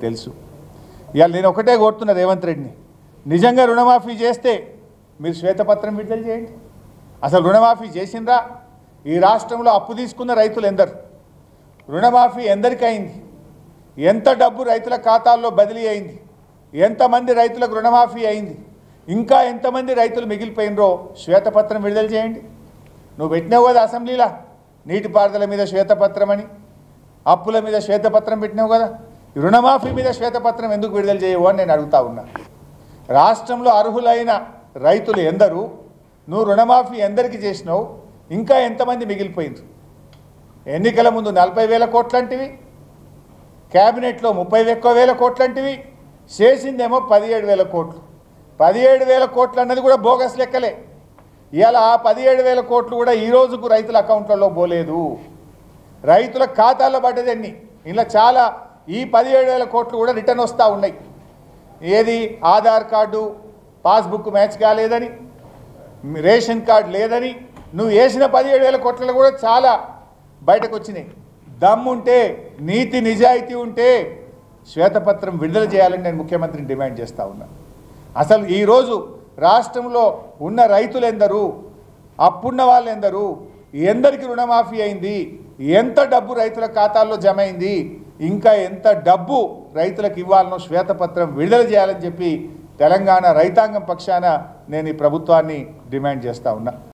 తెలుసు. ఇవాళ నేను ఒకటే కోరుతున్నా రేవంత్ రెడ్డిని, నిజంగా రుణమాఫీ చేస్తే మీరు శ్వేతపత్రం విడుదల చేయండి. అసలు రుణమాఫీ చేసిండ్రా? ఈ రాష్ట్రంలో అప్పు తీసుకున్న రైతులు ఎందరు? రుణమాఫీ ఎందరికి అయింది? ఎంత డబ్బు రైతుల ఖాతాల్లో బదిలీ అయింది? ఎంతమంది రైతులకు రుణమాఫీ అయింది? ఇంకా ఎంతమంది రైతులు మిగిలిపోయినరో శ్వేతపత్రం విడుదల చేయండి. నువ్వు పెట్టినావు కదా అసెంబ్లీలో, నీటిపారుదల మీద శ్వేతపత్రం అని, అప్పుల మీద శ్వేతపత్రం పెట్టినావు కదా, రుణమాఫీ మీద శ్వేతపత్రం ఎందుకు విడుదల చేయవు అని నేను అడుగుతా ఉన్నా. రాష్ట్రంలో అర్హులైన రైతులు ఎందరు? నువ్వు రుణమాఫీ ఎందరికి చేసినావు? ఇంకా ఎంతమంది మిగిలిపోయింది? ఎన్నికల ముందు 40,000 కోట్లంటివి, క్యాబినెట్లో 30,000 కోట్లంటివి, చేసిందేమో 17,000 కోట్లు. 17,000 కోట్లు అన్నది కూడా బోగస్ లెక్కలే. ఇవాళ ఆ 17,000 కోట్లు కూడా ఈ రోజుకు రైతుల అకౌంట్లలో పోలేదు. రైతుల ఖాతాల్లో పడ్డది ఎన్ని? ఇలా చాలా ఈ 17,000 కోట్లు కూడా రిటర్న్ వస్తూ ఉన్నాయి. ఏది? ఆధార్ కార్డు పాస్బుక్ మ్యాచ్ కాలేదని, రేషన్ కార్డు లేదని, నువ్వు వేసిన 17,000 కోట్లలో కూడా చాలా బయటకు వచ్చినాయి. దమ్ముంటే, నీతి నిజాయితీ ఉంటే శ్వేతపత్రం విడుదల చేయాలని నేను ముఖ్యమంత్రిని డిమాండ్ చేస్తూ ఉన్నా. అసలు ఈరోజు రాష్ట్రంలో ఉన్న రైతులు ఎందరు? అప్పున్న వాళ్ళు ఎందరు? ఎందరికి రుణమాఫీ అయింది? ఎంత డబ్బు రైతుల ఖాతాల్లో జమ అయింది? ఇంకా ఎంత డబ్బు రైతులకు ఇవ్వాలనో శ్వేతపత్రం విడుదల చేయాలని చెప్పి తెలంగాణ రైతాంగం పక్షాన నేను ఈ ప్రభుత్వాన్ని డిమాండ్ చేస్తూ ఉన్నా.